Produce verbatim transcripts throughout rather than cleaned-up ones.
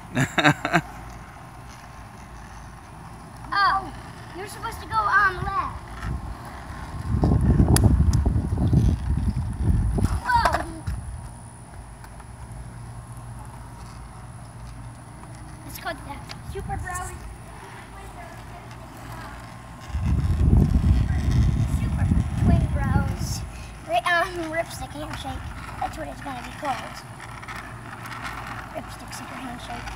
Oh, you're supposed to go on left. Whoa! It's called the Super Bros. Super Twin Bros. Um, Ripstick handshake. That's what it's gonna be called. Ripstick super handshake.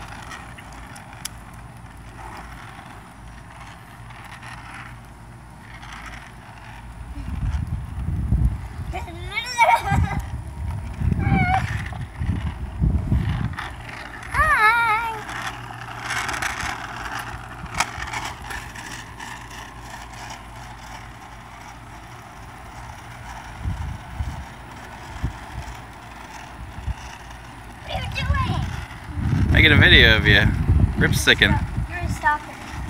Making a video of you, ripsticking. You're a stalker.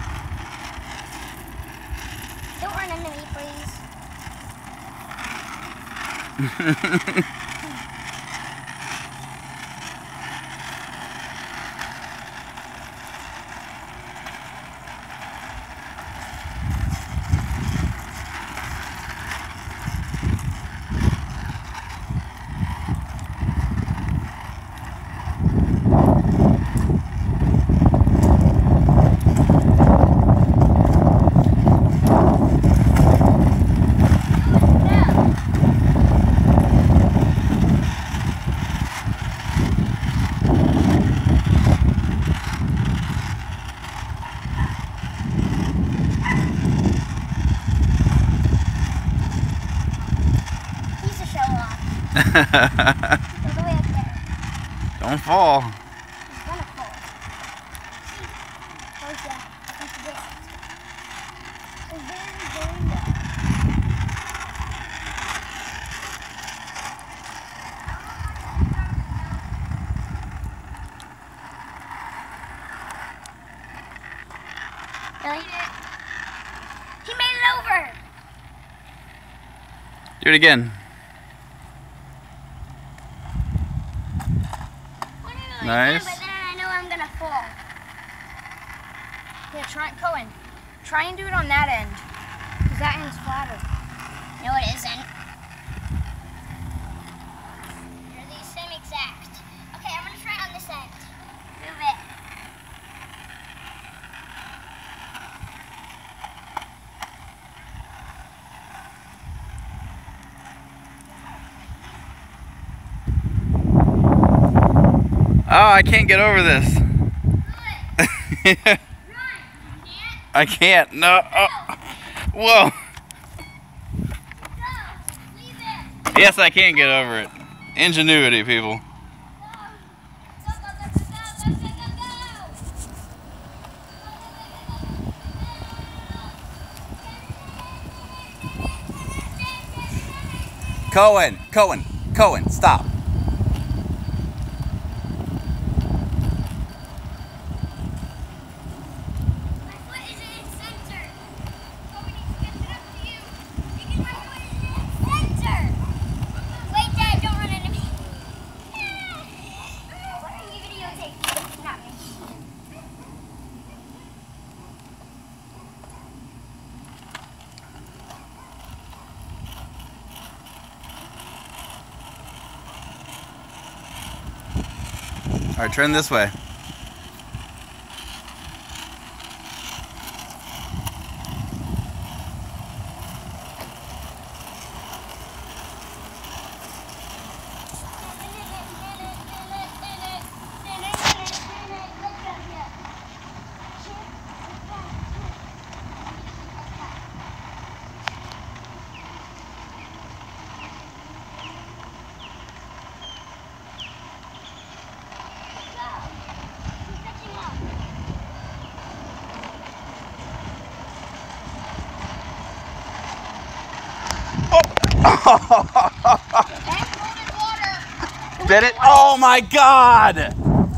Don't run into me, please. There's a way up there. Don't fall. He's gonna fall. Oh yeah, I think he did. So very, very low. Really? He made it over! Do it again. Nice. But then I know I'm gonna fall. Yeah, try Cohen. Try and do it on that end, because that end's flatter. No, it isn't. They're the same exact. Okay, I'm gonna try on this end. Move it. Oh, I can't get over this. Run. I can't. No. Oh. Whoa. Go. Leave it. Yes, I can get over it. Ingenuity, people. Go. Go, go, go, go, go, go, go, go. Cohen, Cohen, Cohen, stop. All right, turn this way. Did it? Oh my God! No.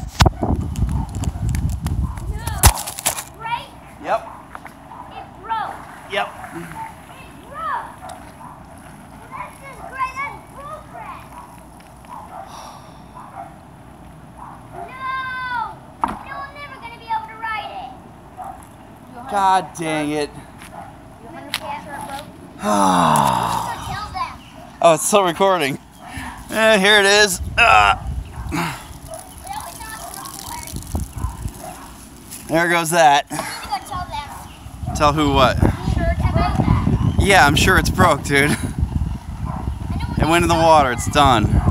Break? Yep. It broke. Yep. It broke. That's just great. That's bullcrap. No. No, God dang it. You want to get her broke? Oh, So tell them. it's still recording. Eh, here it is. Ah. There goes that. I'm gonna go tell them. Tell who what? Sure about that. Yeah, I'm sure it's broke, dude. It went in the water. It's done.